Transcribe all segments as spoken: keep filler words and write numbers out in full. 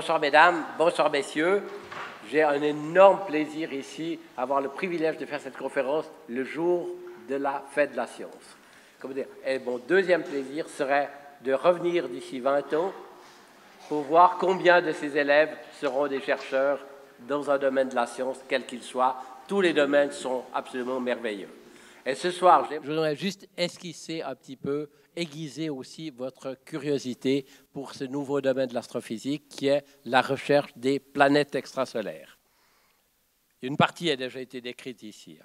Bonsoir mesdames, bonsoir messieurs. J'ai un énorme plaisir ici à avoir le privilège de faire cette conférence le jour de la fête de la science. Comment dire, et mon deuxième plaisir serait de revenir d'ici vingt ans pour voir combien de ces élèves seront des chercheurs dans un domaine de la science, quel qu'il soit. Tous les domaines sont absolument merveilleux. Et ce soir, je voudrais juste esquisser un petit peu, aiguiser aussi votre curiosité pour ce nouveau domaine de l'astrophysique qui est la recherche des planètes extrasolaires. Une partie a déjà été décrite ici.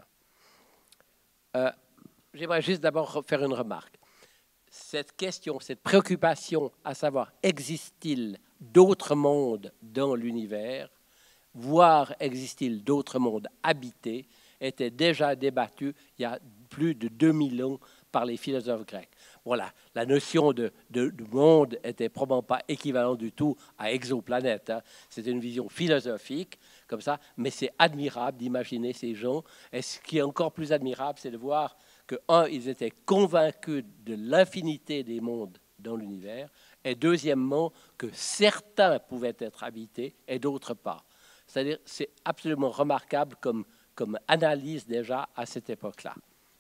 Euh, J'aimerais juste d'abord faire une remarque. Cette question, cette préoccupation à savoir existe-t-il d'autres mondes dans l'univers, voire existe-t-il d'autres mondes habités, était déjà débattue il y a plus de deux mille ans par les philosophes grecs. Voilà, la notion de, de, de monde était probablement pas équivalente du tout à exoplanète. Hein. C'était une vision philosophique comme ça, mais c'est admirable d'imaginer ces gens. Et ce qui est encore plus admirable, c'est de voir que, un, ils étaient convaincus de l'infinité des mondes dans l'univers, et deuxièmement, que certains pouvaient être habités et d'autres pas. C'est-à-dire, c'est absolument remarquable comme, comme analyse déjà à cette époque-là.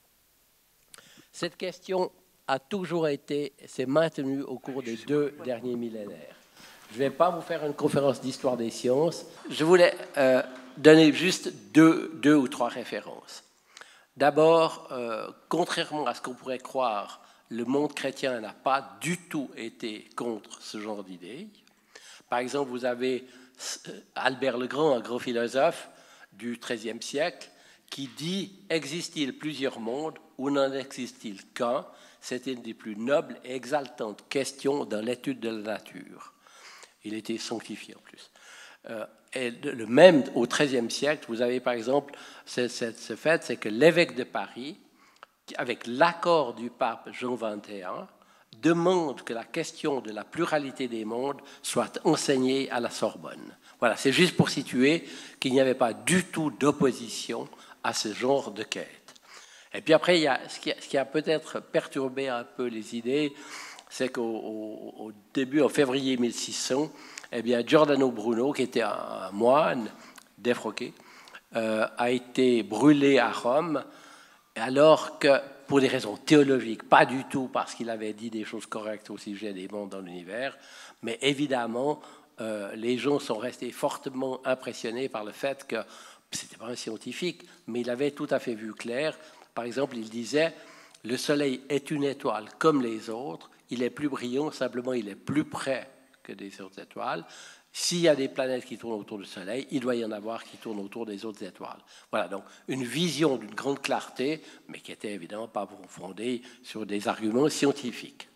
Cette question a toujours été, s'est maintenue au cours des deux derniers millénaires. Je ne vais pas vous faire une conférence d'histoire des sciences. Je voulais euh, donner juste deux, deux ou trois références. D'abord, euh, contrairement à ce qu'on pourrait croire, le monde chrétien n'a pas du tout été contre ce genre d'idées. Par exemple, vous avez Albert le Grand, un grand philosophe du treizième siècle, qui dit « Existe-t-il plusieurs mondes ou n'en existe-t-il qu'un ?» C'est une des plus nobles et exaltantes questions dans l'étude de la nature. Il était sanctifié en plus. Euh, et le même au treizième siècle, vous avez par exemple ce, ce, ce fait, c'est que l'évêque de Paris, avec l'accord du pape Jean vingt et un, demande que la question de la pluralité des mondes soit enseignée à la Sorbonne. Voilà, c'est juste pour situer qu'il n'y avait pas du tout d'opposition à ce genre de quête. Et puis après, il y a, ce qui a, ce qui a peut-être perturbé un peu les idées, c'est qu'au au, au début, en février mille six cents, eh bien, Giordano Bruno, qui était un moine défroqué, euh, a été brûlé à Rome, alors que, pour des raisons théologiques, pas du tout parce qu'il avait dit des choses correctes au sujet des mondes dans l'univers, mais évidemment, euh, les gens sont restés fortement impressionnés par le fait que ce n'était pas un scientifique, mais il avait tout à fait vu clair. Par exemple, il disait « Le Soleil est une étoile comme les autres, il est plus brillant, simplement il est plus près que des autres étoiles. S'il y a des planètes qui tournent autour du Soleil, il doit y en avoir qui tournent autour des autres étoiles. » Voilà, donc une vision d'une grande clarté, mais qui n'était évidemment pas fondée sur des arguments scientifiques.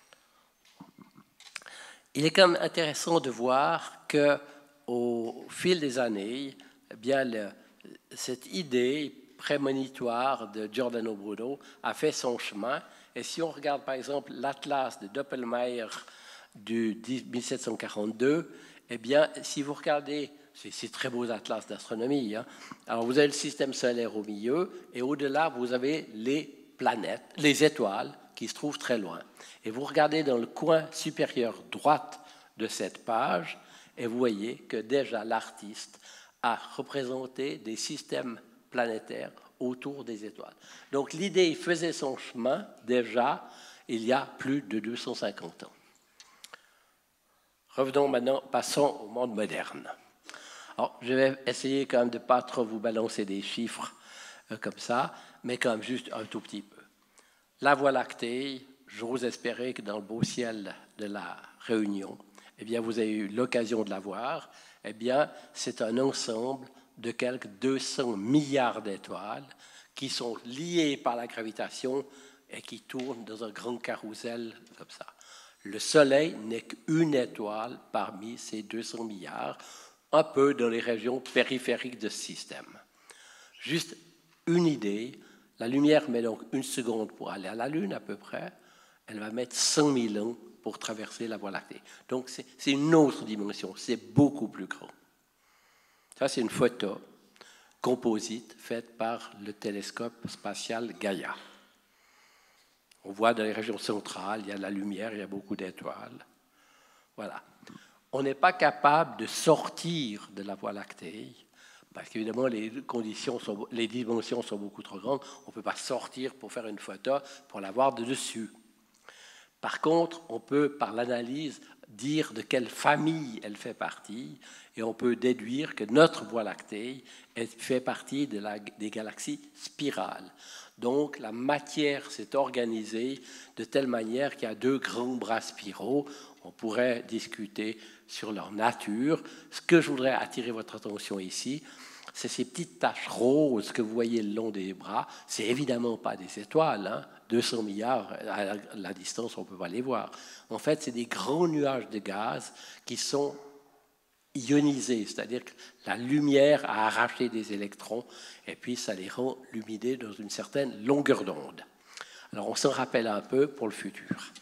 Il est quand même intéressant de voir qu'au fil des années, eh bien, le, cette idée prémonitoire de Giordano Bruno a fait son chemin. Et si on regarde par exemple l'atlas de Doppelmayr du mille sept cent quarante-deux, eh bien, si vous regardez ces, ces très beaux atlas d'astronomie, hein, alors vous avez le système solaire au milieu, et au-delà, vous avez les planètes, les étoiles qui se trouvent très loin. Et vous regardez dans le coin supérieur droite de cette page, et vous voyez que déjà l'artiste a représenté des systèmes planétaires autour des étoiles. Donc l'idée faisait son chemin déjà il y a plus de deux cent cinquante ans. Revenons maintenant, passons au monde moderne. Alors, je vais essayer quand même de ne pas trop vous balancer des chiffres euh, comme ça, mais quand même juste un tout petit peu. La Voie lactée, j'ose espérer que dans le beau ciel de la Réunion, eh bien, vous avez eu l'occasion de la voir. Eh bien, c'est un ensemble de quelques deux cents milliards d'étoiles qui sont liées par la gravitation et qui tournent dans un grand carrousel comme ça. Le Soleil n'est qu'une étoile parmi ces deux cents milliards, un peu dans les régions périphériques de ce système. Juste une idée, la lumière met donc une seconde pour aller à la Lune à peu près, elle va mettre cent mille ans pour traverser la Voie lactée. Donc c'est une autre dimension, c'est beaucoup plus grand. Ça, c'est une photo composite faite par le télescope spatial Gaïa. On voit dans les régions centrales, il y a de la lumière, il y a beaucoup d'étoiles. Voilà. on n'est pas capable de sortir de la Voie lactée, parce qu'évidemment, les conditions sont, les dimensions sont beaucoup trop grandes. On ne peut pas sortir pour faire une photo pour la voir de dessus. Par contre, on peut, par l'analyse, dire de quelle famille elle fait partie, et on peut déduire que notre Voie lactée elle fait partie de la, des galaxies spirales. Donc, la matière s'est organisée de telle manière qu'il y a deux grands bras spiraux. On pourrait discuter sur leur nature. Ce que je voudrais attirer votre attention ici, c'est ces petites taches roses que vous voyez le long des bras. C'est évidemment pas des étoiles, hein. deux cents milliards, à la distance, on ne peut pas les voir. En fait, c'est des grands nuages de gaz qui sont ionisés, c'est-à-dire que la lumière a arraché des électrons et puis ça les rend lumineux dans une certaine longueur d'onde. Alors, on s'en rappelle un peu pour le futur.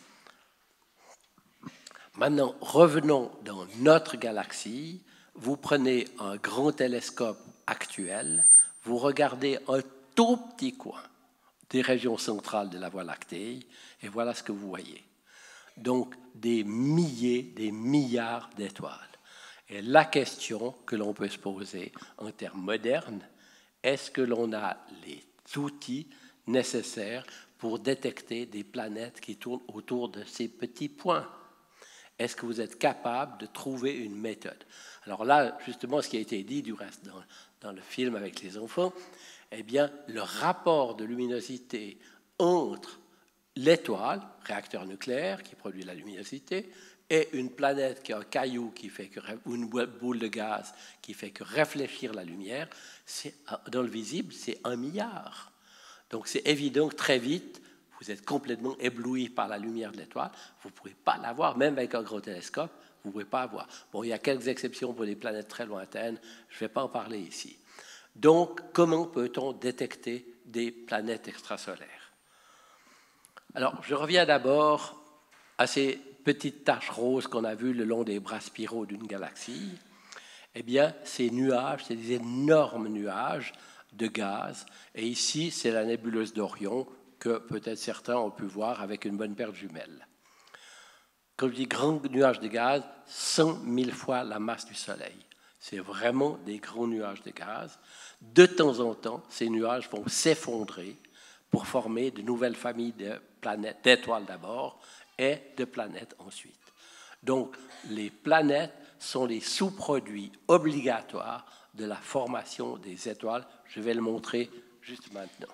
Maintenant, revenons dans notre galaxie. Vous prenez un grand télescope actuel, vous regardez un tout petit coin des régions centrales de la Voie lactée, et voilà ce que vous voyez. Donc, des milliers, des milliards d'étoiles. Et la question que l'on peut se poser en termes modernes, est-ce que l'on a les outils nécessaires pour détecter des planètes qui tournent autour de ces petits points? Est-ce que vous êtes capable de trouver une méthode? Alors là, justement, ce qui a été dit du reste dans, dans le film avec les enfants, eh bien, le rapport de luminosité entre l'étoile, réacteur nucléaire qui produit la luminosité, et une planète qui a un caillou qui fait que, ou une boule de gaz qui fait que réfléchir la lumière, c'est, dans le visible, c'est un milliard. Donc c'est évident que très vite, vous êtes complètement ébloui par la lumière de l'étoile, vous ne pouvez pas la voir, même avec un gros télescope, vous ne pouvez pas la voir. Bon, il y a quelques exceptions pour des planètes très lointaines, je ne vais pas en parler ici. Donc, comment peut-on détecter des planètes extrasolaires? Alors, je reviens d'abord à ces petites taches roses qu'on a vues le long des bras spiraux d'une galaxie. Eh bien, ces nuages, c'est des énormes nuages de gaz. Et ici, c'est la nébuleuse d'Orion que peut-être certains ont pu voir avec une bonne paire de jumelles. Quand je dis grand nuage de gaz, cent mille fois la masse du Soleil. C'est vraiment des grands nuages de gaz. De temps en temps, ces nuages vont s'effondrer pour former de nouvelles familles de planètes, d'étoiles d'abord, et de planètes ensuite. Donc, les planètes sont les sous-produits obligatoires de la formation des étoiles. Je vais le montrer juste maintenant.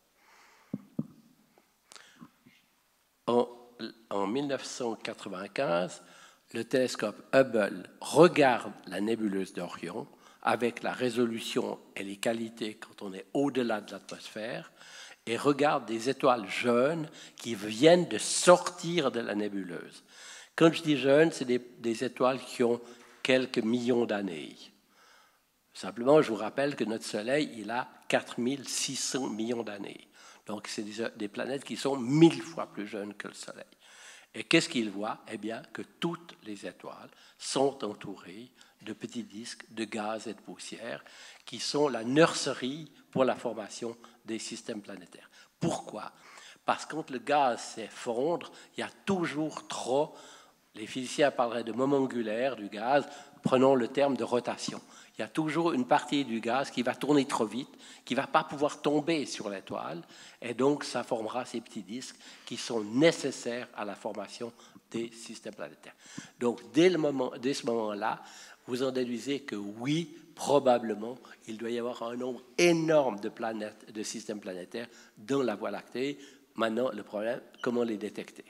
En, en mille neuf cent quatre-vingt-quinze, le télescope Hubble regarde la nébuleuse d'Orion avec la résolution et les qualités quand on est au-delà de l'atmosphère et regarde des étoiles jeunes qui viennent de sortir de la nébuleuse. Quand je dis jeunes, c'est des, des étoiles qui ont quelques millions d'années. Simplement, je vous rappelle que notre Soleil, il a quatre mille six cents millions d'années. Donc, c'est des, des planètes qui sont mille fois plus jeunes que le Soleil. Et qu'est-ce qu'ils voient? Eh bien, que toutes les étoiles sont entourées de petits disques de gaz et de poussière qui sont la nurserie pour la formation des systèmes planétaires. Pourquoi? Parce que quand le gaz s'effondre, il y a toujours trop, les physiciens parleraient de moment angulaire du gaz, prenons le terme de rotation. Il y a toujours une partie du gaz qui va tourner trop vite, qui ne va pas pouvoir tomber sur l'étoile, et donc ça formera ces petits disques qui sont nécessaires à la formation des systèmes planétaires. Donc dès, le moment, dès ce moment-là, vous en déduisez que oui, probablement, il doit y avoir un nombre énorme de planètes, de systèmes planétaires dans la Voie lactée. Maintenant, le problème, comment les détecter?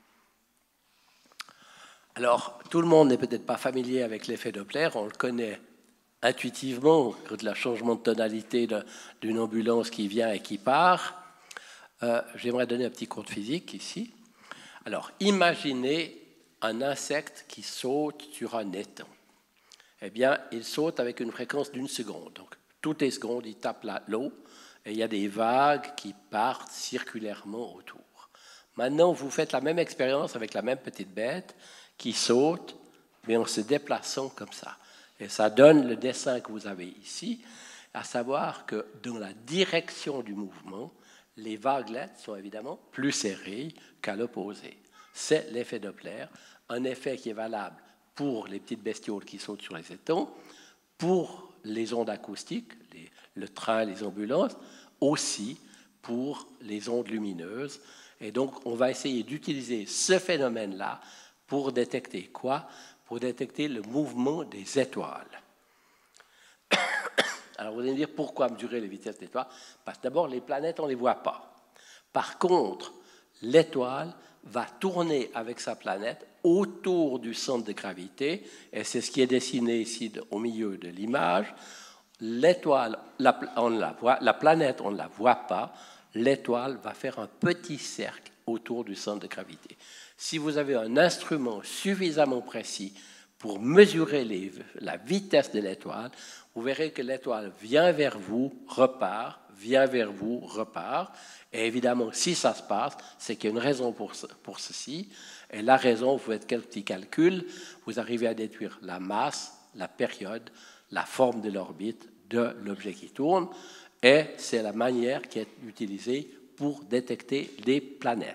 Alors, tout le monde n'est peut-être pas familier avec l'effet Doppler, on le connaît intuitivement, quand il y a le changement de tonalité d'une ambulance qui vient et qui part. Euh, J'aimerais donner un petit cours de physique ici. Alors, imaginez un insecte qui saute sur un étang. Eh bien, il saute avec une fréquence d'une seconde. Donc, toutes les secondes, il tape l'eau et il y a des vagues qui partent circulairement autour. Maintenant, vous faites la même expérience avec la même petite bête qui saute, mais en se déplaçant comme ça. Et ça donne le dessin que vous avez ici, à savoir que dans la direction du mouvement, les vaguelettes sont évidemment plus serrées qu'à l'opposé. C'est l'effet Doppler, un effet qui est valable pour les petites bestioles qui sautent sur les étangs, pour les ondes acoustiques, les, le train, les ambulances, aussi pour les ondes lumineuses. Et donc, on va essayer d'utiliser ce phénomène-là pour détecter quoi? Pour détecter le mouvement des étoiles. Alors, vous allez me dire, pourquoi mesurer les vitesses d'étoiles? Parce que d'abord, les planètes, on ne les voit pas. Par contre, l'étoile va tourner avec sa planète autour du centre de gravité, et c'est ce qui est dessiné ici au milieu de l'image. L'étoile, la, on la voit, la planète, on ne la voit pas. L'étoile va faire un petit cercle autour du centre de gravité. Si vous avez un instrument suffisamment précis pour mesurer les, la vitesse de l'étoile, vous verrez que l'étoile vient vers vous, repart, vient vers vous, repart. Et évidemment, si ça se passe, c'est qu'il y a une raison pour, ce, pour ceci. Et la raison, vous faites quelques petits calculs, vous arrivez à déduire la masse, la période, la forme de l'orbite de l'objet qui tourne. Et c'est la manière qui est utilisée pour détecter les planètes.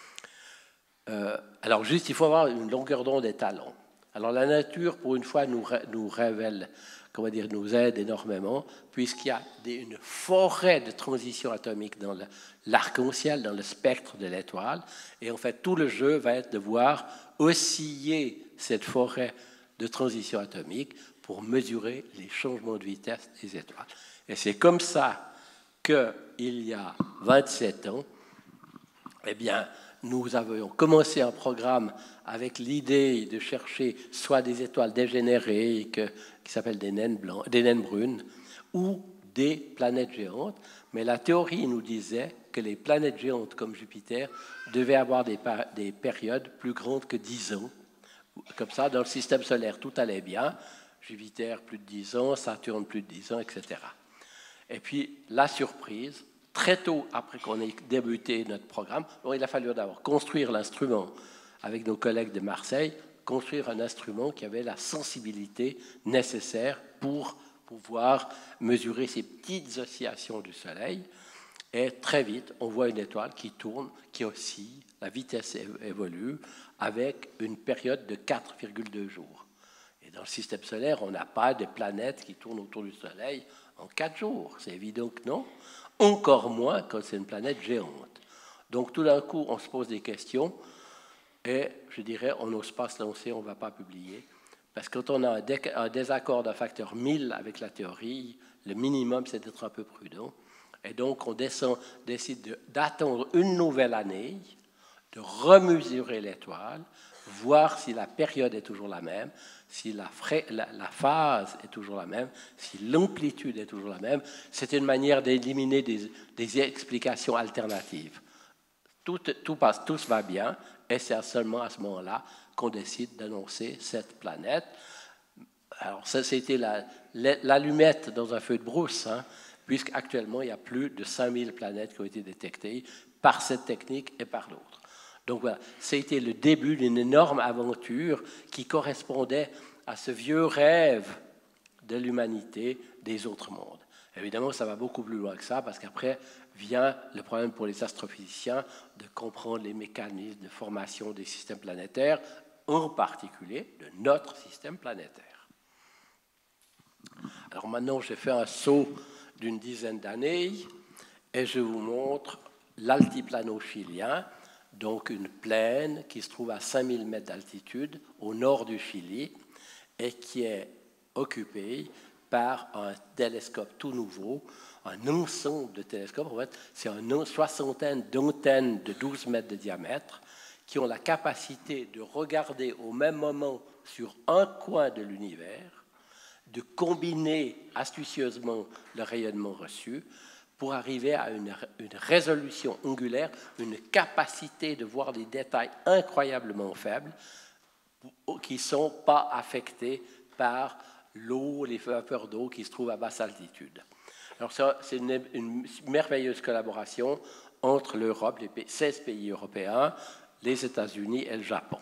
Euh, alors juste, il faut avoir une longueur d'onde étalon. Alors la nature, pour une fois, nous, nous révèle, comment dire, nous aide énormément, puisqu'il y a des, une forêt de transitions atomiques dans l'arc-en-ciel, dans le spectre de l'étoile, et en fait, tout le jeu va être de voir osciller cette forêt de transitions atomiques pour mesurer les changements de vitesse des étoiles. Et c'est comme ça qu'il y a vingt-sept ans, eh bien, nous avions commencé un programme avec l'idée de chercher soit des étoiles dégénérées que, qui s'appellent des naines, blancs, des naines brunes ou des planètes géantes. Mais la théorie nous disait que les planètes géantes comme Jupiter devaient avoir des, des périodes plus grandes que dix ans. Comme ça, dans le système solaire, tout allait bien. Jupiter, plus de dix ans, Saturne, plus de dix ans, et cetera. Et puis, la surprise, très tôt après qu'on ait débuté notre programme, alors il a fallu d'abord construire l'instrument avec nos collègues de Marseille, construire un instrument qui avait la sensibilité nécessaire pour pouvoir mesurer ces petites oscillations du Soleil. Et très vite, on voit une étoile qui tourne, qui oscille, la vitesse évolue, avec une période de quatre virgule deux jours. Et dans le système solaire, on n'a pas de planètes qui tournent autour du Soleil en quatre jours. C'est évident que non. Encore moins quand c'est une planète géante. Donc tout d'un coup, on se pose des questions et je dirais, on n'ose pas se lancer, on ne va pas publier. Parce que quand on a un désaccord d'un facteur mille avec la théorie, le minimum, c'est d'être un peu prudent. Et donc, on descend, décide d'attendre une nouvelle année, de remesurer l'étoile, voir si la période est toujours la même, si la, la, la phase est toujours la même, si l'amplitude est toujours la même. C'est une manière d'éliminer des, des explications alternatives. Tout, tout passe, tout va bien, et c'est seulement à ce moment-là qu'on décide d'annoncer cette planète. Alors, ça, c'était l'allumette la, dans un feu de brousse, hein, puisqu'actuellement, il y a plus de cinq mille planètes qui ont été détectées par cette technique et par d'autres. Donc voilà, c'était le début d'une énorme aventure qui correspondait à ce vieux rêve de l'humanité des autres mondes. Évidemment, ça va beaucoup plus loin que ça, parce qu'après vient le problème pour les astrophysiciens de comprendre les mécanismes de formation des systèmes planétaires, en particulier de notre système planétaire. Alors maintenant, j'ai fait un saut d'une dizaine d'années et je vous montre l'altiplano chilien, donc une plaine qui se trouve à cinq mille mètres d'altitude au nord du Chili et qui est occupée par un télescope tout nouveau, un ensemble de télescopes. En fait, c'est une soixantaine d'antennes de douze mètres de diamètre qui ont la capacité de regarder au même moment sur un coin de l'univers, de combiner astucieusement le rayonnement reçu pour arriver à une, une résolution angulaire, une capacité de voir des détails incroyablement faibles qui ne sont pas affectés par l'eau, les vapeurs d'eau qui se trouvent à basse altitude. Alors c'est une, une merveilleuse collaboration entre l'Europe, les seize pays européens, les États-Unis et le Japon.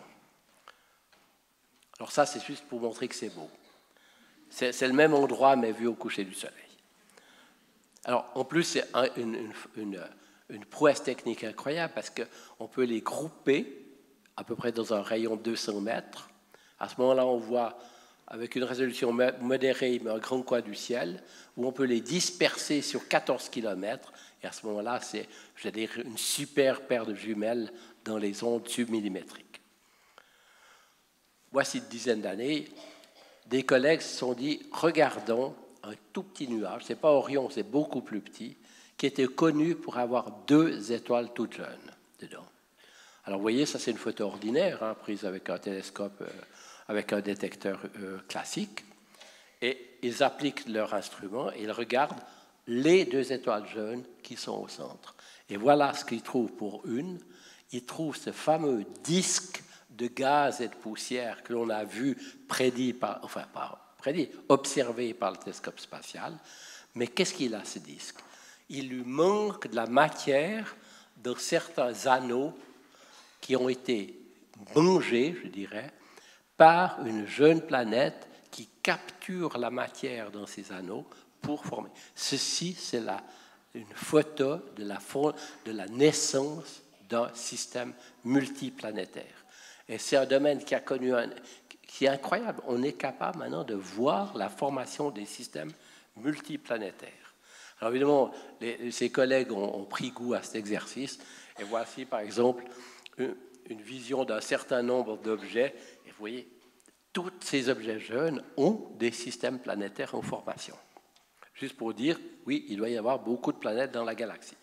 Alors ça, c'est juste pour montrer que c'est beau. C'est le même endroit, mais vu au coucher du soleil. Alors, en plus, c'est un, une, une, une, une prouesse technique incroyable parce qu'on peut les grouper à peu près dans un rayon de deux cents mètres À ce moment-là, on voit, avec une résolution modérée, mais un grand coin du ciel, où on peut les disperser sur quatorze kilomètres. Et à ce moment-là, c'est, je veux dire, une super paire de jumelles dans les ondes submillimétriques. Voici une dizaine d'années, des collègues se sont dit, regardons un tout petit nuage, ce n'est pas Orion, c'est beaucoup plus petit, qui était connu pour avoir deux étoiles toutes jeunes dedans. Alors vous voyez, ça c'est une photo ordinaire, hein, prise avec un télescope, euh, avec un détecteur euh, classique, et ils appliquent leur instrument et ils regardent les deux étoiles jeunes qui sont au centre. Et voilà ce qu'ils trouvent pour une. Ils trouvent ce fameux disque de gaz et de poussière que l'on a vu prédit par, enfin pas prédit, observé par le télescope spatial. Mais qu'est-ce qu'il a ce disque? Il lui manque de la matière dans certains anneaux qui ont été mangés, je dirais, par une jeune planète qui capture la matière dans ces anneaux pour former. Ceci, c'est la, une photo de la, de la naissance d'un système multiplanétaire. Et c'est un domaine qui a connu un, qui est incroyable. On est capable maintenant de voir la formation des systèmes multiplanétaires. Alors évidemment, les, ces collègues ont, ont pris goût à cet exercice. Et voici, par exemple, une, une vision d'un certain nombre d'objets. Et vous voyez, tous ces objets jeunes ont des systèmes planétaires en formation. Juste pour dire, oui, il doit y avoir beaucoup de planètes dans la galaxie.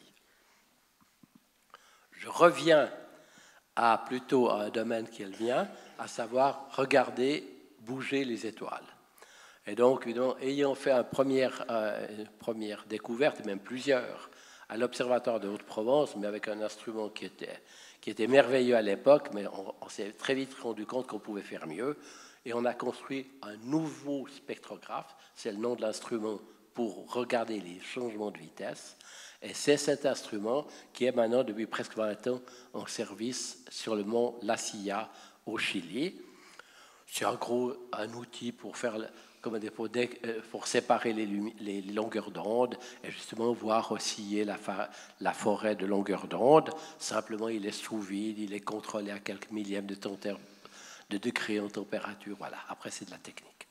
Je reviens à plutôt à un domaine qui est le mien, à savoir regarder bouger les étoiles. Et donc, ayant fait une première, euh, une première découverte, même plusieurs, à l'Observatoire de Haute-Provence, mais avec un instrument qui était, qui était merveilleux à l'époque, mais on, on s'est très vite rendu compte qu'on pouvait faire mieux, et on a construit un nouveau spectrographe, c'est le nom de l'instrument pour regarder les changements de vitesse. Et c'est cet instrument qui est maintenant, depuis presque vingt ans, en service sur le mont La Silla, au Chili. C'est en gros un outil pour, faire, comment dire, pour, pour séparer les, les longueurs d'onde et justement voir osciller la, la forêt de longueur d'onde. Simplement, il est sous vide, il est contrôlé à quelques millièmes de, de degrés en température. Voilà, après, c'est de la technique.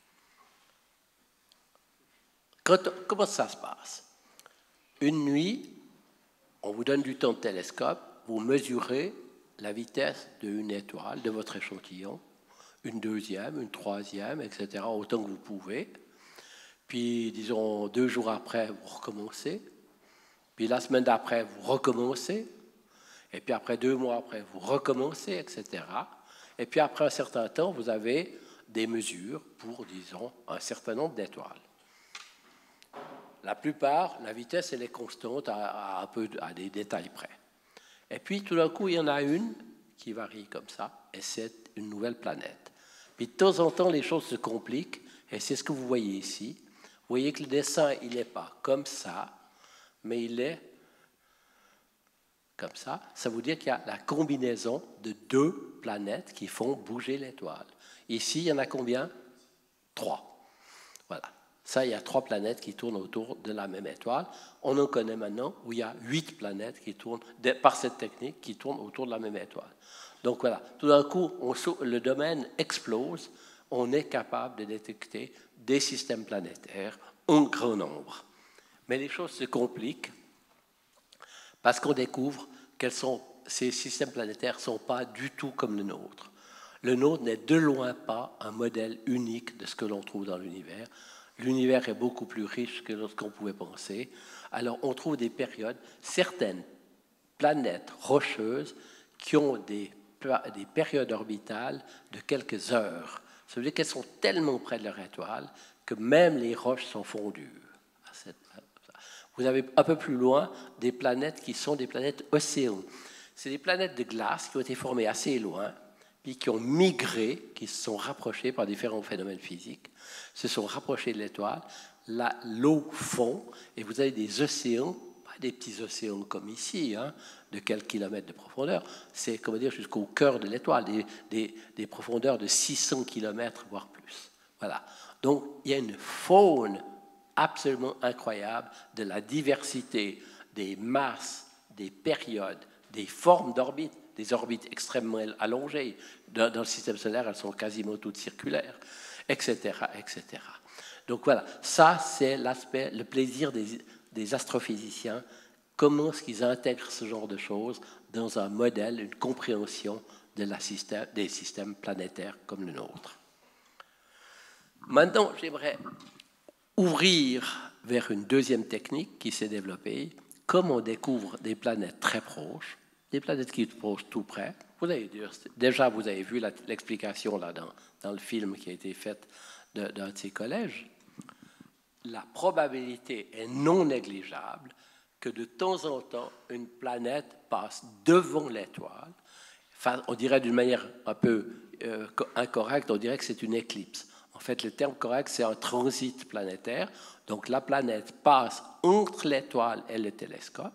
Quand, comment ça se passe? Une nuit, on vous donne du temps de télescope, vous mesurez la vitesse d'une étoile de votre échantillon, une deuxième, une troisième, et cetera, autant que vous pouvez. Puis, disons, deux jours après, vous recommencez. Puis la semaine d'après, vous recommencez. Et puis après, deux mois après, vous recommencez, et cetera. Et puis après un certain temps, vous avez des mesures pour, disons, un certain nombre d'étoiles. La plupart, la vitesse, elle est constante à, à, un peu, à des détails près. Et puis, tout d'un coup, il y en a une qui varie comme ça, et c'est une nouvelle planète. Puis, de temps en temps, les choses se compliquent, et c'est ce que vous voyez ici. Vous voyez que le dessin, il n'est pas comme ça, mais il est comme ça. Ça veut dire qu'il y a la combinaison de deux planètes qui font bouger l'étoile. Ici, il y en a combien? Trois. Voilà. Ça, il y a trois planètes qui tournent autour de la même étoile. On en connaît maintenant où il y a huit planètes qui tournent, par cette technique, qui tournent autour de la même étoile. Donc voilà, tout d'un coup, on, le domaine explose. On est capable de détecter des systèmes planétaires en grand nombre. Mais les choses se compliquent parce qu'on découvre que ces systèmes planétaires ne sont pas du tout comme le nôtre. Le nôtre n'est de loin pas un modèle unique de ce que l'on trouve dans l'univers. L'univers est beaucoup plus riche que ce qu'on pouvait penser. Alors, on trouve des périodes, certaines planètes rocheuses qui ont des, des périodes orbitales de quelques heures. Ça veut dire qu'elles sont tellement près de leur étoile que même les roches sont fondues. Vous avez un peu plus loin des planètes qui sont des planètes océans. C'est des planètes de glace qui ont été formées assez loin, puis qui ont migré, qui se sont rapprochés par différents phénomènes physiques, se sont rapprochés de l'étoile, l'eau fond, et vous avez des océans, pas des petits océans comme ici, hein, de quelques kilomètres de profondeur, c'est, comment dire, jusqu'au cœur de l'étoile, des, des, des profondeurs de six cents kilomètres, voire plus. Voilà. Donc, il y a une faune absolument incroyable de la diversité des masses, des périodes, des formes d'orbite, des orbites extrêmement allongées. Dans, dans le système solaire, elles sont quasiment toutes circulaires, et cetera, et cetera. Donc voilà, ça c'est l'aspect, le plaisir des, des astrophysiciens, comment est-ce qu'ils intègrent ce genre de choses dans un modèle, une compréhension de la système, des systèmes planétaires comme le nôtre. Maintenant, j'aimerais ouvrir vers une deuxième technique qui s'est développée, comme on découvre des planètes très proches, des planètes qui sont tout près. Vous avez, déjà, vous avez vu l'explication là dans, dans le film qui a été fait d'un de ces collèges. La probabilité est non négligeable que de temps en temps, une planète passe devant l'étoile. Enfin, on dirait d'une manière un peu euh, incorrecte, on dirait que c'est une éclipse. En fait, le terme correct, c'est un transit planétaire. Donc, la planète passe entre l'étoile et le télescope.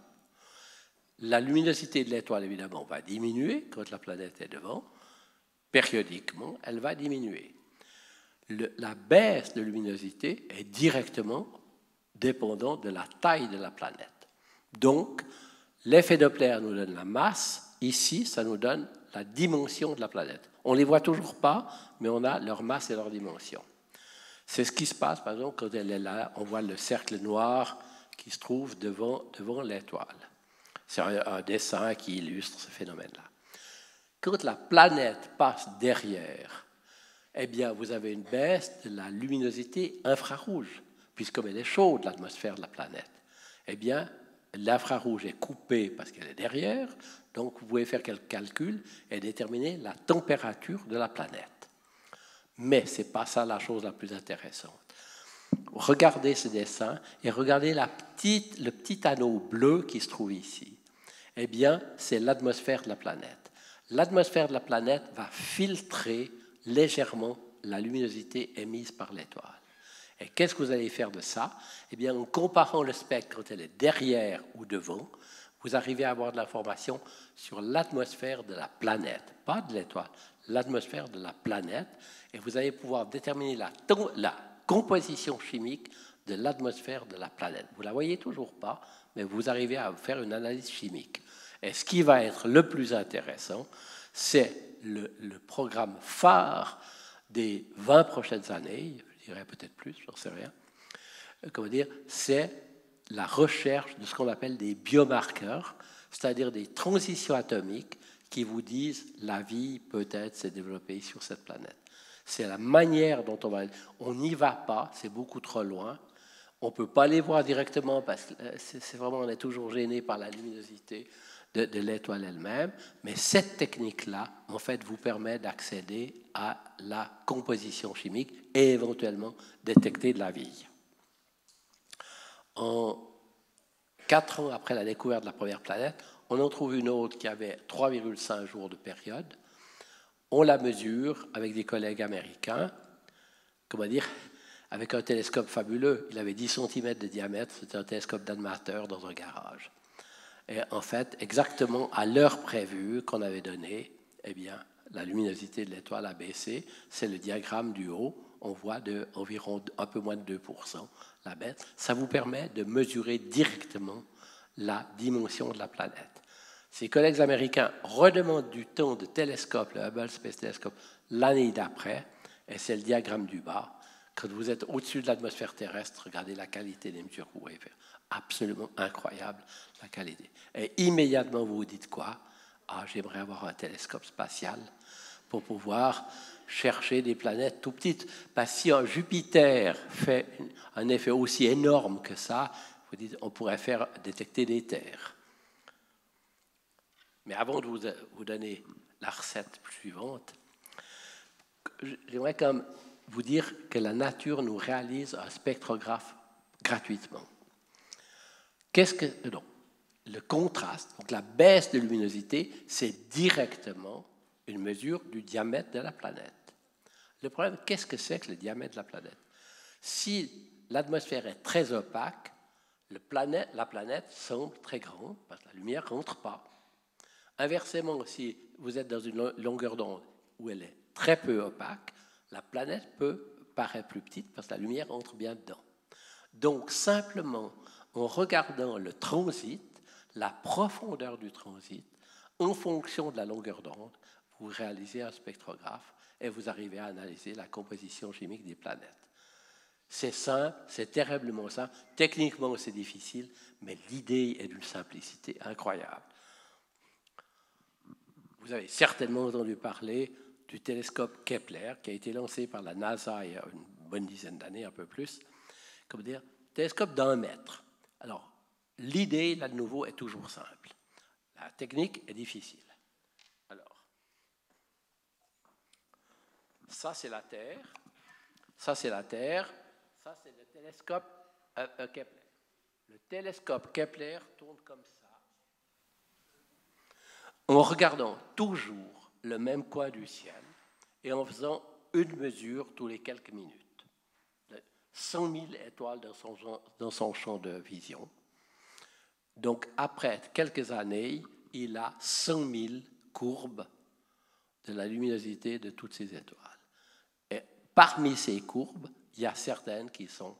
La luminosité de l'étoile, évidemment, va diminuer quand la planète est devant. Périodiquement, elle va diminuer. Le, la baisse de luminosité est directement dépendante de la taille de la planète. Donc, l'effet Doppler nous donne la masse. Ici, ça nous donne la dimension de la planète. On ne les voit toujours pas, mais on a leur masse et leur dimension. C'est ce qui se passe, par exemple, quand elle est là, on voit le cercle noir qui se trouve devant, devant l'étoile. C'est un, un dessin qui illustre ce phénomène-là. Quand la planète passe derrière, eh bien, vous avez une baisse de la luminosité infrarouge, puisque comme elle est chaude, l'atmosphère de la planète, eh bien, l'infrarouge est coupé parce qu'elle est derrière, donc vous pouvez faire quelques calculs et déterminer la température de la planète. Mais ce n'est pas ça la chose la plus intéressante. Regardez ce dessin et regardez la petite, le petit anneau bleu qui se trouve ici. Eh bien, c'est l'atmosphère de la planète. L'atmosphère de la planète va filtrer légèrement la luminosité émise par l'étoile. Et qu'est-ce que vous allez faire de ça? Eh bien, en comparant le spectre quand elle est derrière ou devant, vous arrivez à avoir de l'information sur l'atmosphère de la planète, pas de l'étoile, l'atmosphère de la planète, et vous allez pouvoir déterminer la, la composition chimique de l'atmosphère de la planète. Vous ne la voyez toujours pas, mais vous arrivez à faire une analyse chimique. Et ce qui va être le plus intéressant, c'est le, le programme phare des vingt prochaines années, je dirais peut-être plus, j'en sais rien, comment dire, c'est la recherche de ce qu'on appelle des biomarqueurs, c'est-à-dire des transitions atomiques qui vous disent la vie peut-être s'est développée sur cette planète. C'est la manière dont on va... On n'y va pas, c'est beaucoup trop loin. On ne peut pas les voir directement parce que c'est vraiment, on est toujours gêné par la luminosité de, de l'étoile elle-même. Mais cette technique-là, en fait, vous permet d'accéder à la composition chimique et éventuellement détecter de la vie. En quatre ans après la découverte de la première planète, on en trouve une autre qui avait trois virgule cinq jours de période. On la mesure avec des collègues américains, comment dire, avec un télescope fabuleux. Il avait dix centimètres de diamètre, c'était un télescope d'amateur dans un garage. Et en fait, exactement à l'heure prévue qu'on avait donnée, eh bien, la luminosité de l'étoile a baissé. C'est le diagramme du haut. On voit de environ un peu moins de deux pour cent la baisse. Ça vous permet de mesurer directement la dimension de la planète. Ces collègues américains redemandent du temps de télescope, le Hubble Space Telescope, l'année d'après, et c'est le diagramme du bas. Quand vous êtes au-dessus de l'atmosphère terrestre, regardez la qualité des mesures que vous pouvez faire. Absolument incroyable, la qualité. Et immédiatement, vous vous dites quoi? Ah, j'aimerais avoir un télescope spatial pour pouvoir chercher des planètes tout petites. Parce que si un Jupiter fait un effet aussi énorme que ça, vous dites, on pourrait faire détecter des terres. Mais avant de vous, vous donner la recette suivante, j'aimerais quand même vous dire que la nature nous réalise un spectrographe gratuitement. Qu'est-ce que... Non, le contraste, donc la baisse de luminosité, c'est directement une mesure du diamètre de la planète. Le problème, qu'est-ce que c'est que le diamètre de la planète? Si l'atmosphère est très opaque, le planète, la planète semble très grande parce que la lumière ne rentre pas. Inversement, si vous êtes dans une longueur d'onde où elle est très peu opaque, la planète peut paraître plus petite parce que la lumière entre bien dedans. Donc, simplement, en regardant le transit, la profondeur du transit, En fonction de la longueur d'onde, vous réalisez un spectrographe et vous arrivez à analyser la composition chimique des planètes. C'est simple, c'est terriblement simple. Techniquement, c'est difficile, mais l'idée est d'une simplicité incroyable. Vous avez certainement entendu parler du télescope Kepler, qui a été lancé par la NASA il y a une bonne dizaine d'années, un peu plus. Comment dire, télescope d'un mètre. Alors, l'idée, là de nouveau, est toujours simple. La technique est difficile. Alors, ça c'est la Terre, ça c'est la Terre, ça c'est le télescope euh, euh, Kepler. Le télescope Kepler tourne comme ça, en regardant toujours le même coin du ciel et en faisant une mesure tous les quelques minutes. cent mille étoiles dans son, dans son champ de vision. Donc, après quelques années, il a cent mille courbes de la luminosité de toutes ces étoiles. Et parmi ces courbes, il y a certaines qui sont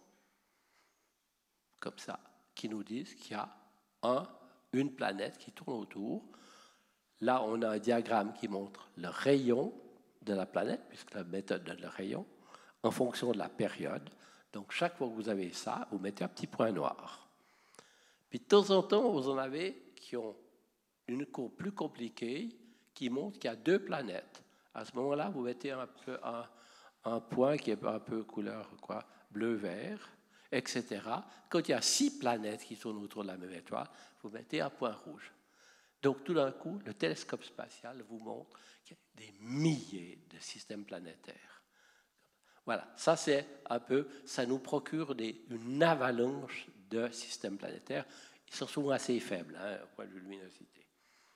comme ça, qui nous disent qu'il y a un, une planète qui tourne autour. Là, on a un diagramme qui montre le rayon de la planète, puisque la méthode donne le rayon, en fonction de la période. Donc, chaque fois que vous avez ça, vous mettez un petit point noir. Puis, de temps en temps, vous en avez qui ont une courbe plus compliquée qui montre qu'il y a deux planètes. À ce moment-là, vous mettez un, peu un, un point qui est un peu couleur quoi, bleu-vert, et cetera. Quand il y a six planètes qui tournent autour de la même étoile, vous mettez un point rouge. Donc, tout d'un coup, le télescope spatial vous montre qu'il y a des milliers de systèmes planétaires. Voilà, ça c'est un peu, ça nous procure des, une avalanche de systèmes planétaires. Ils sont souvent assez faibles, hein, au point de vue luminosité.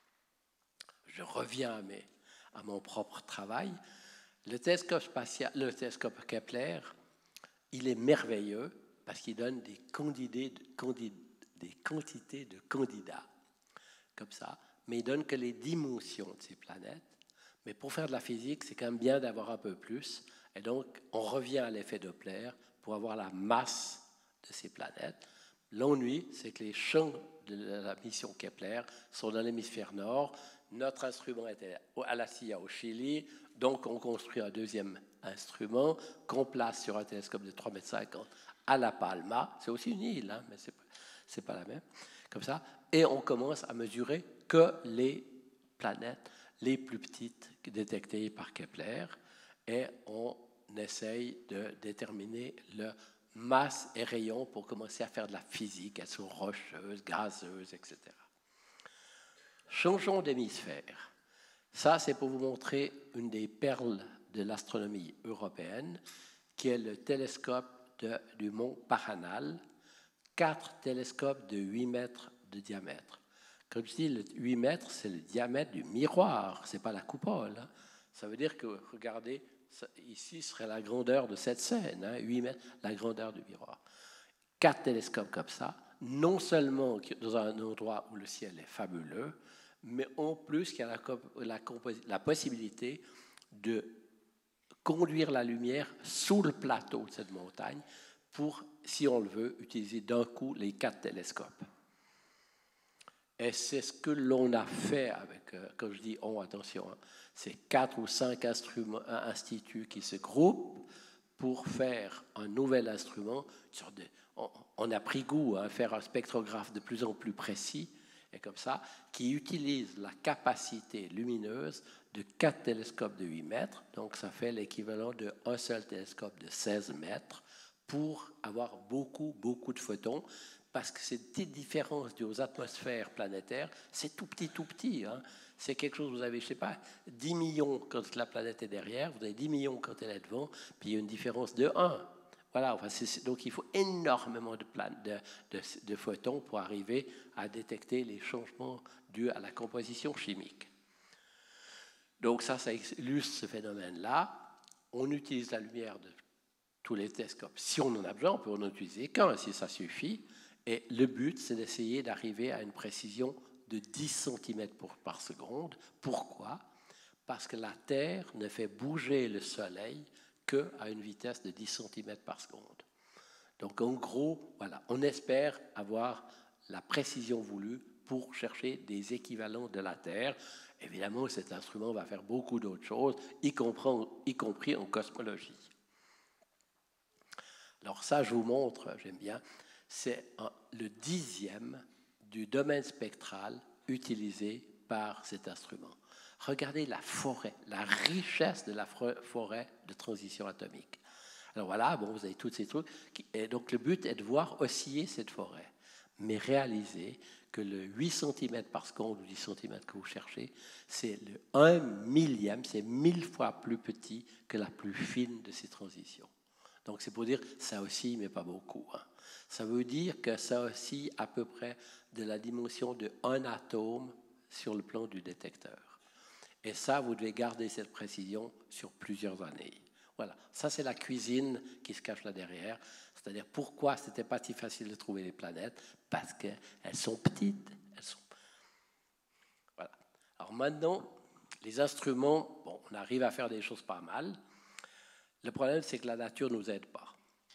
Je reviens à, mes, à mon propre travail. Le télescope spatial, le télescope Kepler, il est merveilleux parce qu'il donne des, candidés, des quantités de candidats, comme ça, mais il donne que les dimensions de ces planètes. Mais pour faire de la physique, c'est quand même bien d'avoir un peu plus. Et donc, on revient à l'effet Doppler pour avoir la masse de ces planètes. L'ennui, c'est que les champs de la mission Kepler sont dans l'hémisphère nord. Notre instrument était à la C I A au Chili, donc on construit un deuxième instrument qu'on place sur un télescope de trois mètres cinquante à La Palma. C'est aussi une île, hein, mais ce n'est pas la même. Comme ça. Et on commence à mesurer que les planètes les plus petites détectées par Kepler. Et on essaye de déterminer le masse et rayon pour commencer à faire de la physique. Elles sont rocheuses, gazeuses, et cetera. Changeons d'hémisphère. Ça, c'est pour vous montrer une des perles de l'astronomie européenne, qui est le télescope de, du mont Paranal, quatre télescopes de huit mètres de diamètre. Comme je dis, le huit mètres, c'est le diamètre du miroir, ce n'est pas la coupole. Hein. Ça veut dire que, regardez, ici serait la grandeur de cette scène, hein, huit mètres, la grandeur du miroir. Quatre télescopes comme ça, non seulement dans un endroit où le ciel est fabuleux, mais en plus qu'il y a la, la, la possibilité de conduire la lumière sous le plateau de cette montagne pour, si on le veut, utiliser d'un coup les quatre télescopes. Et c'est ce que l'on a fait avec, euh, comme je dis, on, attention, hein, c'est quatre ou cinq instruments, instituts qui se groupent pour faire un nouvel instrument. Sur des, on, on a pris goût à faire un spectrographe de plus en plus précis, et comme ça, qui utilise la capacité lumineuse de quatre télescopes de huit mètres, donc ça fait l'équivalent d'un seul télescope de seize mètres, pour avoir beaucoup, beaucoup de photons, parce que ces petites différences dues aux atmosphères planétaires, c'est tout petit, tout petit. Hein. C'est quelque chose, vous avez, je ne sais pas, dix millions quand la planète est derrière, vous avez dix millions quand elle est devant, puis il y a une différence de un. Voilà, enfin, c'est, donc il faut énormément de, plan, de, de, de photons pour arriver à détecter les changements dus à la composition chimique. Donc ça, ça illustre ce phénomène-là. On utilise la lumière de tous les télescopes. Si on en a besoin, on peut en utiliser qu'un, si ça suffit. Et le but, c'est d'essayer d'arriver à une précision de dix centimètres par seconde. Pourquoi ? Parce que la Terre ne fait bouger le Soleil qu'à une vitesse de dix centimètres par seconde. Donc en gros, voilà, on espère avoir la précision voulue pour chercher des équivalents de la Terre. Évidemment, cet instrument va faire beaucoup d'autres choses, y compris, y compris en cosmologie. Alors ça, je vous montre, j'aime bien, c'est le dixième du domaine spectral utilisé par cet instrument. Regardez la forêt, la richesse de la forêt de transition atomique. Alors voilà, bon, vous avez tous ces trucs. Et donc le but est de voir osciller cette forêt. Mais réalisez que le huit centimètres par seconde ou dix centimètres que vous cherchez, c'est le un millième, c'est mille fois plus petit que la plus fine de ces transitions. Donc c'est pour dire que ça oscille, mais pas beaucoup. Hein. Ça veut dire que ça oscille à peu près de la dimension de un atome sur le plan du détecteur. Et ça, vous devez garder cette précision sur plusieurs années. Voilà, ça c'est la cuisine qui se cache là derrière. C'est-à-dire pourquoi ce n'était pas si facile de trouver les planètes? Parce qu'elles sont petites. Elles sont... Voilà. Alors maintenant, les instruments, bon, on arrive à faire des choses pas mal. Le problème, c'est que la nature ne nous aide pas.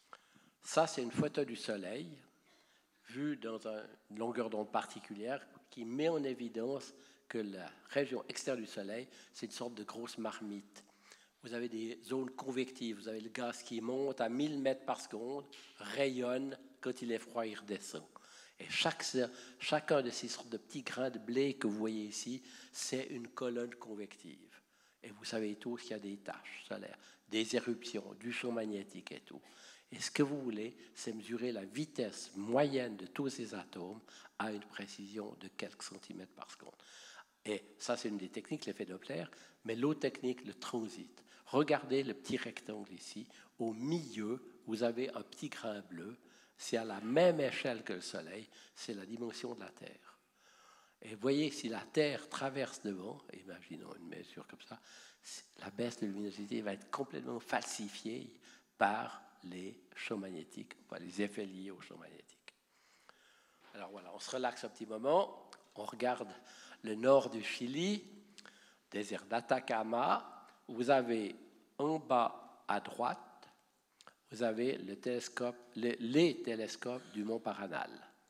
Ça, c'est une photo du Soleil, vue dans une longueur d'onde particulière, qui met en évidence que la région extérieure du Soleil, c'est une sorte de grosse marmite. Vous avez des zones convectives, vous avez le gaz qui monte à mille mètres par seconde, rayonne, quand il est froid, il redescend. Et chaque, chacun de ces sortes de petits grains de blé que vous voyez ici, c'est une colonne convective. Et vous savez tous qu'il y a des taches solaires, des éruptions, du champ magnétique et tout. Et ce que vous voulez, c'est mesurer la vitesse moyenne de tous ces atomes à une précision de quelques centimètres par seconde. Et ça, c'est une des techniques, l'effet Doppler, mais l'autre technique, le transit. Regardez le petit rectangle ici. Au milieu, vous avez un petit grain bleu. C'est à la même échelle que le Soleil, c'est la dimension de la Terre. Et voyez, si la Terre traverse devant, imaginons une mesure comme ça, la baisse de luminosité va être complètement falsifiée par les champs magnétiques, par les effets liés aux champs magnétiques. Alors voilà, on se relaxe un petit moment, on regarde le nord du Chili, désert d'Atacama. Vous avez en bas à droite, vous avez le télescope, les, les télescopes du mont Paranal.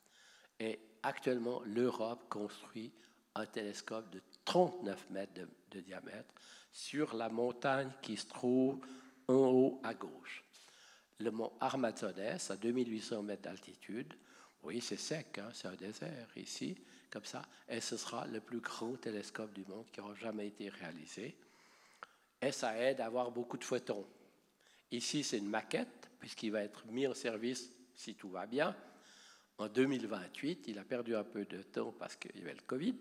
Et actuellement, l'Europe construit un télescope de trente-neuf mètres de, de diamètre sur la montagne qui se trouve en haut à gauche. Le mont Armazones, à deux mille huit cents mètres d'altitude. Oui, c'est sec, hein, c'est un désert ici, comme ça. Et ce sera le plus grand télescope du monde qui aura jamais été réalisé. Et ça aide à avoir beaucoup de photons. Ici, c'est une maquette, puisqu'il va être mis en service, si tout va bien, en deux mille vingt-huit. Il a perdu un peu de temps parce qu'il y avait le Covid.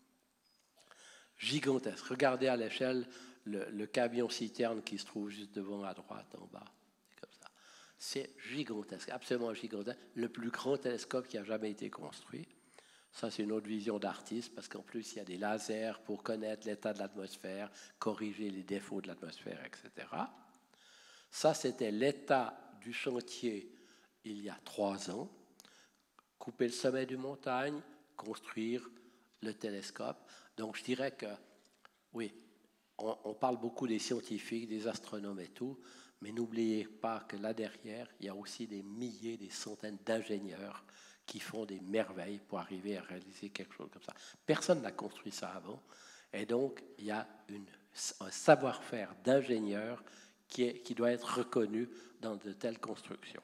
Gigantesque. Regardez à l'échelle le, le camion citerne qui se trouve juste devant à droite, en bas. C'est comme ça. C'est gigantesque, absolument gigantesque. Le plus grand télescope qui a jamais été construit. Ça, c'est une autre vision d'artiste, parce qu'en plus, il y a des lasers pour connaître l'état de l'atmosphère, corriger les défauts de l'atmosphère, et cetera. Ça, c'était l'état du chantier il y a trois ans. Couper le sommet d'une montagne, construire le télescope. Donc, je dirais que, oui, on, on parle beaucoup des scientifiques, des astronomes et tout, mais n'oubliez pas que là derrière, il y a aussi des milliers, des centaines d'ingénieurs qui font des merveilles pour arriver à réaliser quelque chose comme ça. Personne n'a construit ça avant, et donc il y a une, un savoir-faire d'ingénieur qui, est, qui doit être reconnu dans de telles constructions.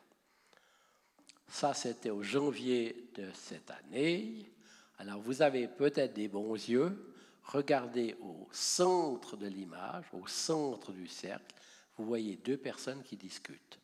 Ça, c'était au janvier de cette année. Alors, vous avez peut-être des bons yeux. Regardez au centre de l'image, au centre du cercle, vous voyez deux personnes qui discutent.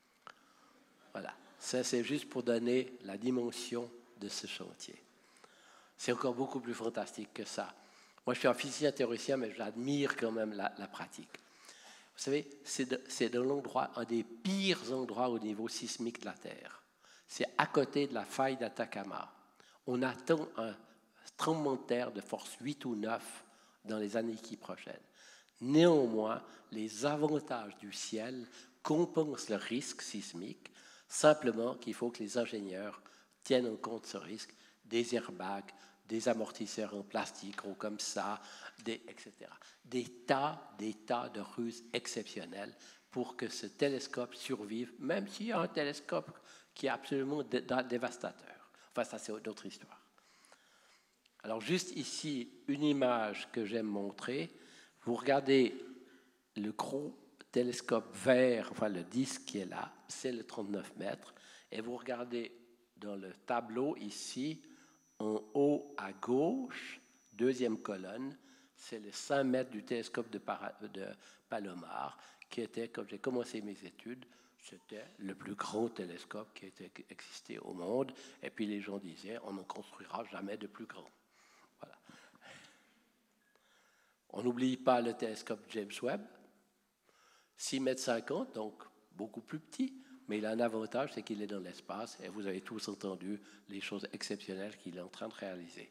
Voilà. Ça, c'est juste pour donner la dimension de ce chantier. C'est encore beaucoup plus fantastique que ça. Moi, je suis un physicien théoricien, mais j'admire quand même la, la pratique. Vous savez, c'est, de, c'est dans l'endroit, un des pires endroits au niveau sismique de la Terre. C'est à côté de la faille d'Atacama. On attend un tremblement de terre de force huit ou neuf dans les années qui prochaines. Néanmoins, les avantages du ciel compensent le risque sismique, simplement qu'il faut que les ingénieurs tiennent en compte ce risque, des airbags, des amortisseurs en plastique ou comme ça, des, et cetera. Des tas, des tas de ruses exceptionnelles pour que ce télescope survive, même s'il y a un télescope qui est absolument dévastateur. Enfin, ça, c'est d'autres histoires. Alors juste ici, une image que j'aime montrer. Vous regardez le gros télescope vert, enfin le disque qui est là, c'est le trente-neuf mètres. Et vous regardez dans le tableau ici, en haut à gauche, deuxième colonne, c'est les cinq mètres du télescope de, Para, de Palomar, qui était, quand j'ai commencé mes études, c'était le plus grand télescope qui était existé au monde. Et puis les gens disaient, on ne construira jamais de plus grand. Voilà. On n'oublie pas le télescope James Webb, six mètres cinquante, donc beaucoup plus petit, mais il a un avantage, c'est qu'il est dans l'espace, et vous avez tous entendu les choses exceptionnelles qu'il est en train de réaliser.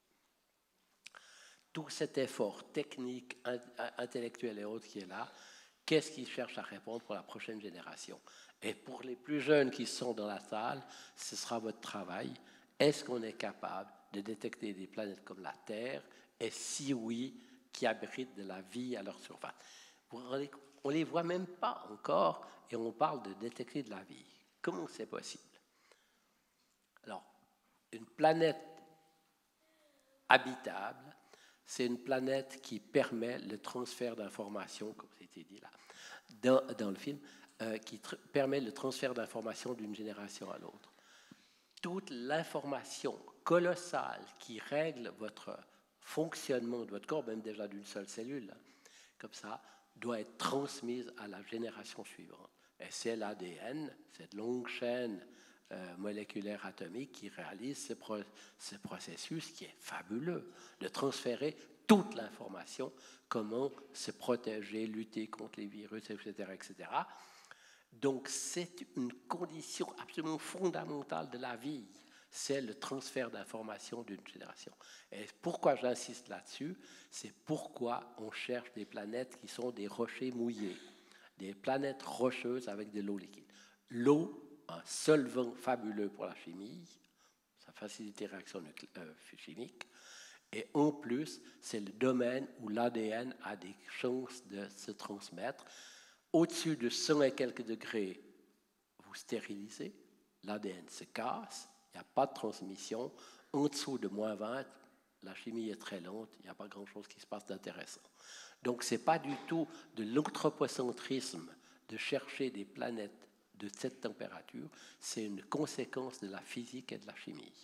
Tout cet effort technique, intellectuel et autres qui est là, qu'est-ce qu'il cherche à répondre pour la prochaine génération? Et pour les plus jeunes qui sont dans la salle, ce sera votre travail. Est-ce qu'on est capable de détecter des planètes comme la Terre, et si oui, qui abritent de la vie à leur surface? On ne les voit même pas encore, et on parle de détecter de la vie. Comment c'est possible? Alors, une planète habitable, c'est une planète qui permet le transfert d'informations, comme c'était dit là, dans, dans le film, euh, qui tr- permet le transfert d'informations d'une génération à l'autre. Toute l'information colossale qui règle votre fonctionnement de votre corps, même déjà d'une seule cellule, comme ça, doit être transmise à la génération suivante. Et c'est l'A D N, cette longue chaîne euh, moléculaire atomique qui réalise ce, pro- ce processus qui est fabuleux, de transférer toute l'information, comment se protéger, lutter contre les virus, et cetera, et cetera. Donc c'est une condition absolument fondamentale de la vie, c'est le transfert d'informations d'une génération. Et pourquoi j'insiste là-dessus? C'est pourquoi on cherche des planètes qui sont des rochers mouillés, des planètes rocheuses avec de l'eau liquide. L'eau, un solvant fabuleux pour la chimie, ça facilite les réactions euh, chimiques, et en plus, c'est le domaine où l'A D N a des chances de se transmettre. Au-dessus de cent et quelques degrés, vous stérilisez, l'A D N se casse, il n'y a pas de transmission. En dessous de moins vingt, la chimie est très lente, il n'y a pas grand-chose qui se passe d'intéressant. Donc ce n'est pas du tout de l'anthropocentrisme de chercher des planètes de cette température, c'est une conséquence de la physique et de la chimie.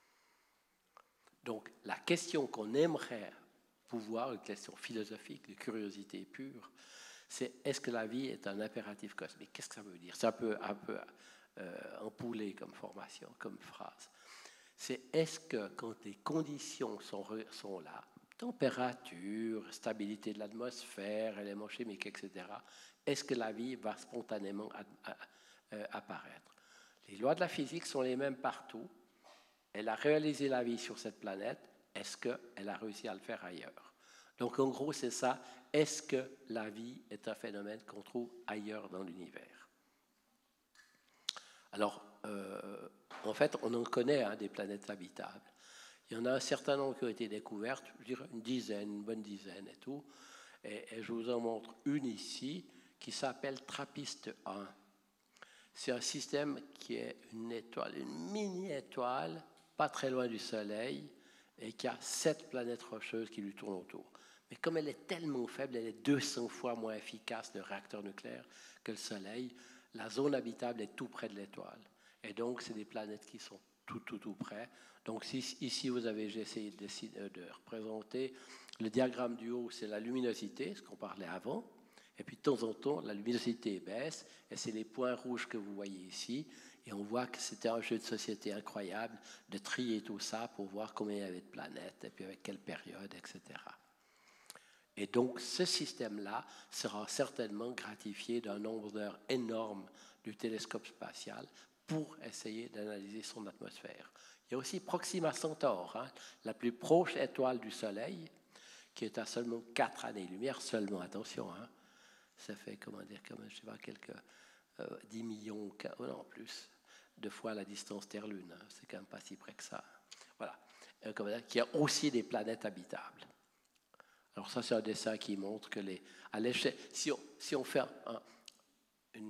Donc la question qu'on aimerait pouvoir, une question philosophique, de curiosité pure, c'est est-ce que la vie est un impératif cosmique? Qu'est-ce que ça veut dire? C'est un peu, un peu euh, empoulé comme formation, comme phrase. C'est est-ce que quand les conditions sont, sont là, température, stabilité de l'atmosphère, éléments chimiques, et cetera, est-ce que la vie va spontanément apparaître? Les lois de la physique sont les mêmes partout. Elle a réalisé la vie sur cette planète. Est-ce qu'elle a réussi à le faire ailleurs? Donc en gros, c'est ça. Est-ce que la vie est un phénomène qu'on trouve ailleurs dans l'univers? Alors, euh, en fait, on en connaît hein, des planètes habitables. Il y en a un certain nombre qui ont été découvertes, je dirais une dizaine, une bonne dizaine et tout. Et, et je vous en montre une ici qui s'appelle TRAPPIST un. C'est un système qui est une étoile, une mini-étoile, pas très loin du Soleil, et qui a sept planètes rocheuses qui lui tournent autour. Mais comme elle est tellement faible, elle est deux cents fois moins efficace de réacteur nucléaire que le Soleil, la zone habitable est tout près de l'étoile. Et donc, c'est des planètes qui sont tout, tout, tout près. Donc, si, ici, vous avez, j'ai essayé de, de représenter le diagramme du haut, c'est la luminosité, ce qu'on parlait avant. Et puis, de temps en temps, la luminosité baisse, et c'est les points rouges que vous voyez ici. Et on voit que c'était un jeu de société incroyable de trier tout ça pour voir combien il y avait de planètes, et puis avec quelle période, et cetera. Et donc, ce système-là sera certainement gratifié d'un nombre d'heures énorme du télescope spatial pour essayer d'analyser son atmosphère. Il y a aussi Proxima Centaure, hein, la plus proche étoile du Soleil, qui est à seulement quatre années-lumière, seulement, attention, hein, ça fait, comment dire, comme, je sais pas, quelques euh, dix millions, non, plus, de fois la distance Terre-Lune, hein, c'est quand même pas si près que ça. Voilà, euh, comment dire, qui a aussi des planètes habitables. Alors ça, c'est un dessin qui montre que les, à l'échelle, si on, si on fait un, une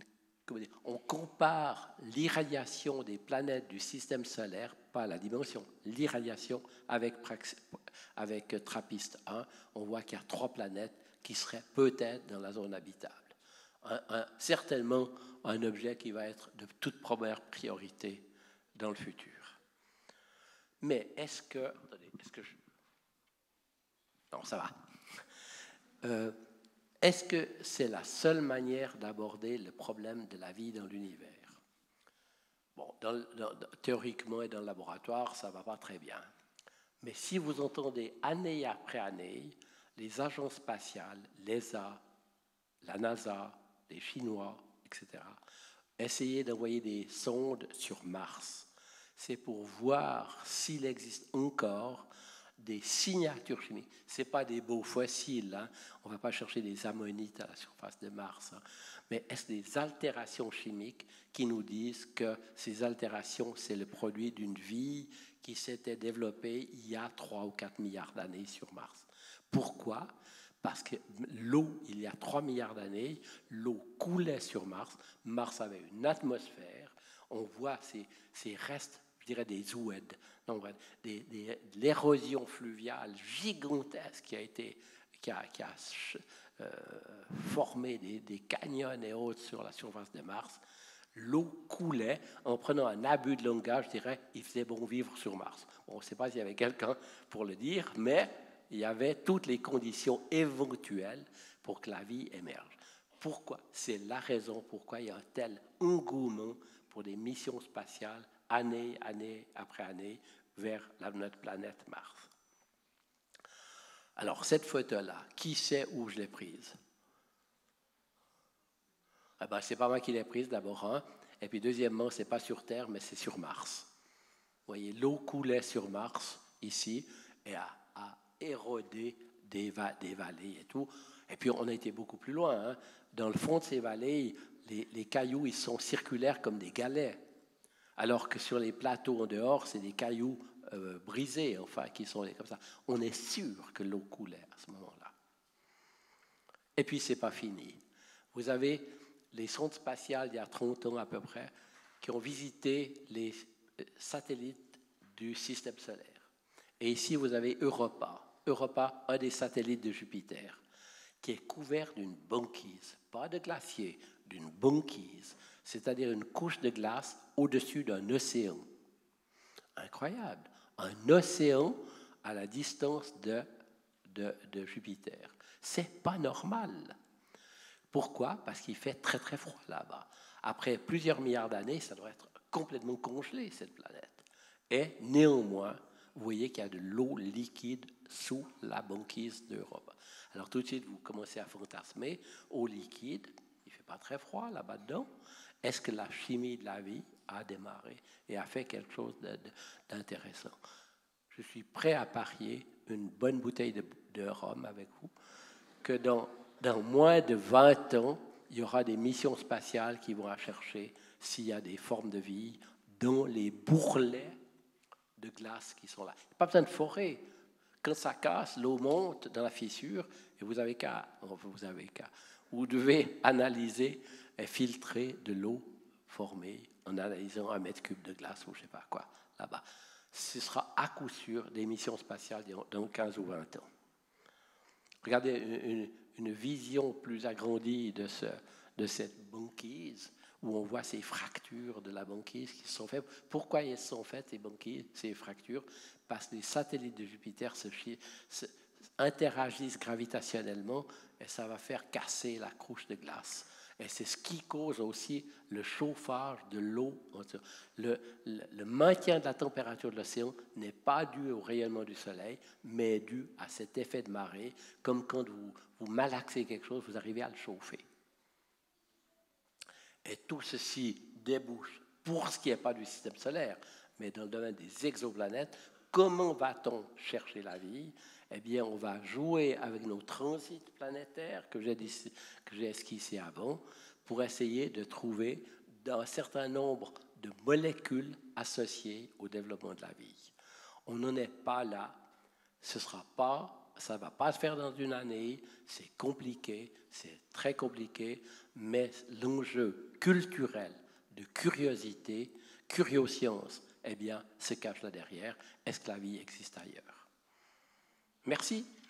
comment dire, on compare l'irradiation des planètes du système solaire, pas la dimension, l'irradiation avec, avec TRAPPIST un, on voit qu'il y a trois planètes qui seraient peut-être dans la zone habitable. Un, un, certainement un objet qui va être de toute première priorité dans le futur. Mais est-ce que... Attendez, est-ce que je... Non, ça va. Euh, est-ce que c'est la seule manière d'aborder le problème de la vie dans l'univers? Bon, dans, dans, théoriquement et dans le laboratoire, ça ne va pas très bien. Mais si vous entendez année après année les agences spatiales, l'E S A, la NASA, les Chinois, et cetera, essayer d'envoyer des sondes sur Mars, c'est pour voir s'il existe encore des signatures chimiques. Ce n'est pas des beaux fossiles, hein. On ne va pas chercher des ammonites à la surface de Mars, hein. Mais est-ce des altérations chimiques qui nous disent que ces altérations, c'est le produit d'une vie qui s'était développée il y a trois ou quatre milliards d'années sur Mars? Pourquoi? Parce que l'eau, il y a trois milliards d'années, l'eau coulait sur Mars. Mars avait une atmosphère. On voit ces, ces restes, je dirais des ouèdes, non, des, des, de l'érosion fluviale gigantesque qui a, été, qui a, qui a euh, formé des, des canyons et autres sur la surface de Mars. L'eau coulait. En prenant un abus de langage, je dirais, il faisait bon vivre sur Mars. Bon, on ne sait pas s'il y avait quelqu'un pour le dire, mais il y avait toutes les conditions éventuelles pour que la vie émerge. Pourquoi? C'est la raison pourquoi il y a un tel engouement pour des missions spatiales, année, année après année, vers la, notre planète Mars. Alors, cette photo-là, qui sait où je l'ai prise? Eh ben, c'est pas moi qui l'ai prise, d'abord, hein. Et puis, deuxièmement, c'est pas sur Terre, mais c'est sur Mars. Vous voyez, l'eau coulait sur Mars, ici, et a, a érodé des, va des vallées et tout. Et puis, on a été beaucoup plus loin, hein. Dans le fond de ces vallées, les, les cailloux, ils sont circulaires comme des galets. Alors que sur les plateaux en dehors, c'est des cailloux euh, brisés, enfin, qui sont comme ça. On est sûr que l'eau coulait à ce moment-là. Et puis, c'est pas fini. Vous avez les sondes spatiales, il y a trente ans à peu près, qui ont visité les satellites du système solaire. Et ici, vous avez Europa. Europa, un des satellites de Jupiter, qui est couvert d'une banquise, pas de glacier, d'une banquise, c'est-à-dire une couche de glace au-dessus d'un océan. Incroyable. Un océan à la distance de, de, de Jupiter. C'est pas normal. Pourquoi? Parce qu'il fait très très froid là-bas. Après plusieurs milliards d'années, ça doit être complètement congelé, cette planète. Et néanmoins, vous voyez qu'il y a de l'eau liquide sous la banquise d'Europe. Alors tout de suite, vous commencez à fantasmer, eau liquide, il ne fait pas très froid là-bas dedans. Est-ce que la chimie de la vie a démarré et a fait quelque chose d'intéressant? Je suis prêt à parier une bonne bouteille de, de rhum avec vous, que dans, dans moins de vingt ans, il y aura des missions spatiales qui vont chercher s'il y a des formes de vie dans les bourrelets de glace qui sont là. Il n'y a pas besoin de forer. Quand ça casse, l'eau monte dans la fissure et vous avez qu'à, vous avez qu'à, vous devez analyser et filtrer de l'eau formée en analysant un mètre cube de glace ou je ne sais pas quoi là-bas. Ce sera à coup sûr des missions spatiales dans quinze ou vingt ans. Regardez une, une vision plus agrandie de, ce, de cette banquise, où on voit ces fractures de la banquise qui se sont faites. Pourquoi elles sont faites, ces banquises, ces fractures? Parce que les satellites de Jupiter se, se, interagissent gravitationnellement et ça va faire casser la couche de glace. Et c'est ce qui cause aussi le chauffage de l'eau. Le, le, le maintien de la température de l'océan n'est pas dû au rayonnement du soleil, mais dû à cet effet de marée, comme quand vous, vous malaxez quelque chose, vous arrivez à le chauffer. Et tout ceci débouche, pour ce qui n'est pas du système solaire, mais dans le domaine des exoplanètes, comment va-t-on chercher la vie? Eh bien, on va jouer avec nos transits planétaires que j'ai, que j'ai esquissés avant pour essayer de trouver un certain nombre de molécules associées au développement de la vie. On n'en est pas là. Ce ne sera pas ça ne va pas se faire dans une année, c'est compliqué, c'est très compliqué, mais l'enjeu culturel de curiosité, curioscience, eh bien, se cache là derrière. Est-ce que la vie existe ailleurs? Merci.